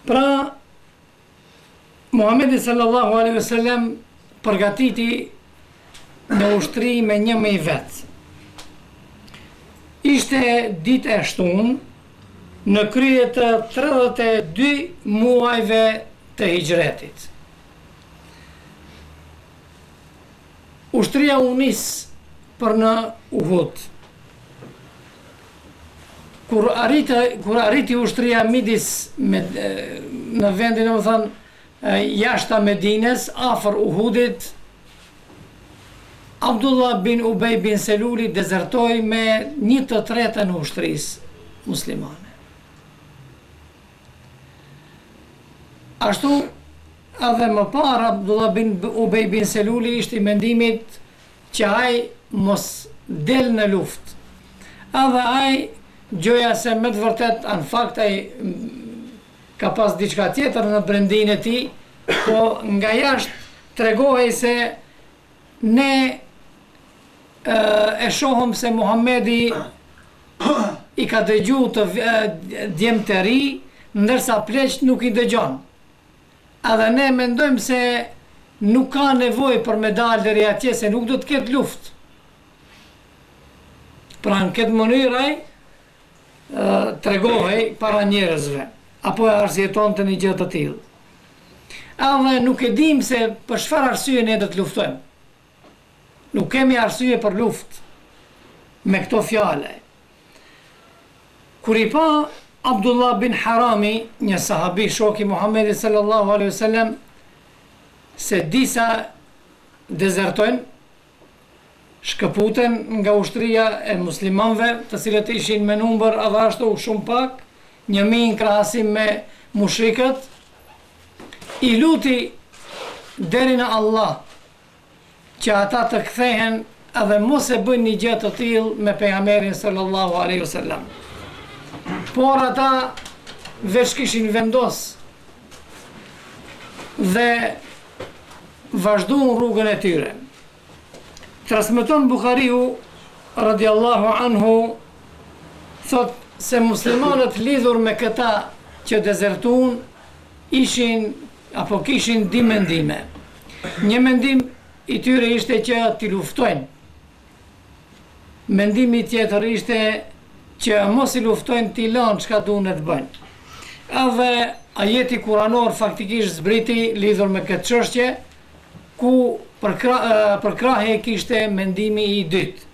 Pra, Muhamedi sallallahu alaihi wasallam përgatiti në ushtri me një me i vetë. Ishte ditë e shtunë në krye të 32 muajve të hijretit. Ushtria u nis për në Uhud. Kur arriti ushtria midis në vendin, jashta Medines, afër Uhudit, Abdullah bin Ubej bin Seluli dezertoi me 1/3 në ushtrisë muslimane. Ashtu edhe më parë Abdullah bin Ubej bin Seluli ishte i mendimit që ai mos del në luftë. Edhe ai gjoja se me të vërtet në fakt ai ka pas diçka tjetër në brendin e tij, po nga jashtë tregohej se ne e shohëm se Muhamedi i ka dëgju të djemë të ri, ndërsa pleqt nuk i dëgjon. Edhe ne mendojmë se nuk ka nevojë për me dalë deri atje, se nuk do të ketë luftë. Pra në këtë mënyrë ai tregohej para njerëzve, apo e arsjeton të një gjë të tillë. Edhe nuk e dim se për çfarë arsye ne do të luftojmë. Nuk kemi arsye për luftë me këto fjale. Kur i pa Abdullah bin Harami, një sahabi shoku i Muhamedit sallallahu alaihi wasallam, se disa dezertojnë, shkëputen nga ushtria e muslimanve, të cilët ishin me numër edhe ashtu shumë pak, 1000 krahasim me mushrikët, i luti deri në Allah që ata të kthehen edhe mos e bëjnë një gjë të tillë me pejgamberin sallallahu alaihi wasallam. Por ata veç kishin vendos dhe vazhduan rrugën e tyre. Transmeton Buhariu radiallahu anhu, thot se muslimanët lidhur me këta që dezertuan kishin di mendime. Një mendim i tyre ishte që t'i luftojnë. Mendimi tjetër ishte që mos i luftojnë, t'i lanë çka duhen të bëjnë. Edhe ajeti kuranor faktikisht zbriti lidhur me këtë çështje, ku përkrahje kishte mendimi i dytë.